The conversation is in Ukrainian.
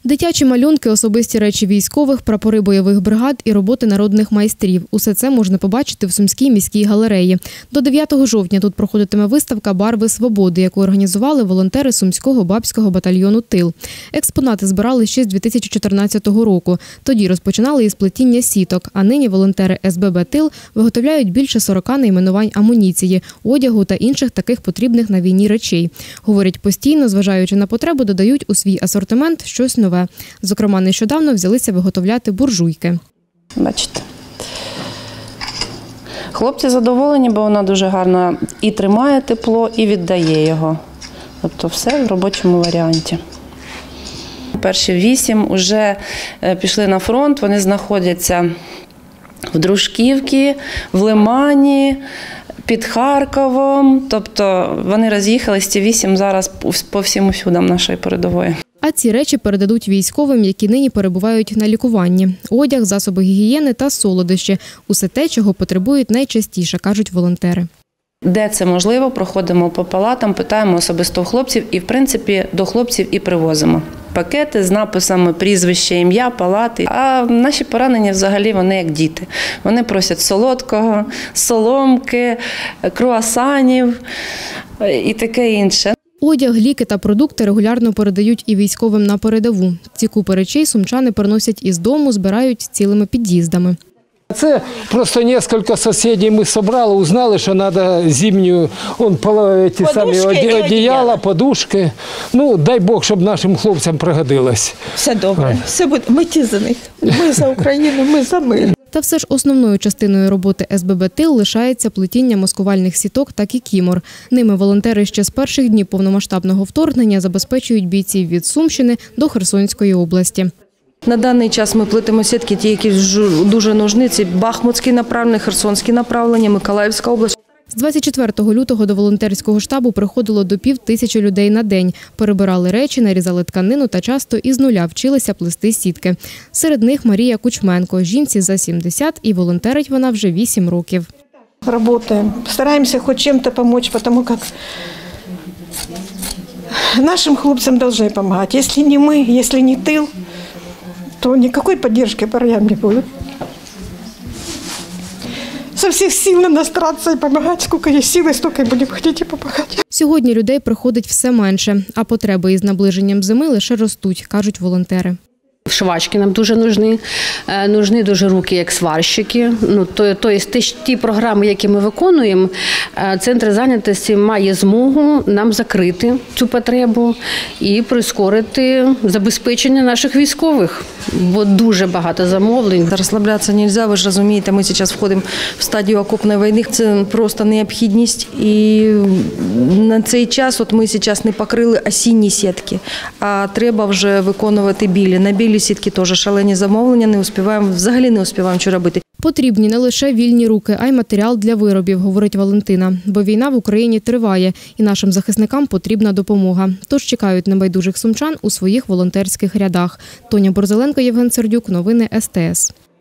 Дитячі малюнки, особисті речі військових, прапори бойових бригад і роботи народних майстрів. Усе це можна побачити в Сумській міській галереї. До 9 жовтня тут проходитиме виставка «Барви свободи», яку організували волонтери Сумського бабського батальйону «Тил». Експонати збирали ще з 2014 року. Тоді розпочинали із плетіння сіток, а нині волонтери СББ «Тил» виготовляють більше 40 найменувань амуніції, одягу та інших таких потрібних на війні речей. Говорять, постійно, зважаючи на потребу, додають у свій асортимент щось нове. Зокрема, нещодавно взялися виготовляти буржуйки. Бачите. Хлопці задоволені, бо вона дуже гарно і тримає тепло, і віддає його. Тобто все в робочому варіанті. Перші 8 вже пішли на фронт, вони знаходяться в Дружківці, в Лимані, під Харковом. Тобто вони роз'їхались, ці 8 зараз по всім усюдам нашої передової. А ці речі передадуть військовим, які нині перебувають на лікуванні. Одяг, засоби гігієни та солодощі – усе те, чого потребують найчастіше, кажуть волонтери. Де це можливо, проходимо по палатам, питаємо особисто у хлопців і, в принципі, до хлопців і привозимо. Пакети з написами прізвище, ім'я, палати. А наші поранені взагалі вони як діти. Вони просять солодкого, соломки, круасанів і таке інше. Одяг, ліки та продукти регулярно передають і військовим на передову. Ці купи речей сумчани приносять із дому, збирають цілими під'їздами. Це просто кілька сусідів ми зібрали, узнали, що треба зимню, ті самі одіяла, подушки. Ну, дай Бог, щоб нашим хлопцям пригодилось. Все добре, все буде. Ми ті за них. Ми за Україну, ми за мир. Та все ж основною частиною роботи СББ «Тил» лишається плетіння маскувальних сіток та кікімор. Ними волонтери ще з перших днів повномасштабного вторгнення забезпечують бійців від Сумщини до Херсонської області. На даний час ми плетемо сітки, ті, які дуже нужні. Це Бахмутське направлення, Херсонське направлення, Миколаївська область. З 24 лютого до волонтерського штабу приходило до 5000 людей на день. Перебирали речі, нарізали тканину та часто із нуля вчилися плести сітки. Серед них Марія Кучменко. Жінці за 70 і волонтерить вона вже 8 років. Працюємо, стараємося хоч чим-то допомогти, тому як нашим хлопцям повинні допомагати. Якщо не ми, якщо не тил, то ніякої підтримки парням не буде. Со всіх сил треба старатися і допомагати, скільки є сили, стільки й будемо хотіти допомагати. Сьогодні людей приходить все менше, а потреби із наближенням зими лише ростуть, кажуть волонтери. Швачки нам дуже нужні. Нужні дуже руки як сварщики. Тобто ті програми, які ми виконуємо, центр зайнятості має змогу нам закрити цю потребу і прискорити забезпечення наших військових, бо дуже багато замовлень. Розслаблятися не можна, ви ж розумієте, ми зараз входимо в стадію окопної війни. Це просто необхідність. І на цей час ми зараз не покрили осінні сітки, а треба вже виконувати білі. На білі сітки теж шалені замовлення, взагалі не успіваємо що робити. Потрібні не лише вільні руки, а й матеріал для виробів, говорить Валентина. Бо війна в Україні триває, і нашим захисникам потрібна допомога. Тож чекають небайдужих сумчан у своїх волонтерських рядах. Тоня Борзеленко, Євген Сердюк. Новини СТС.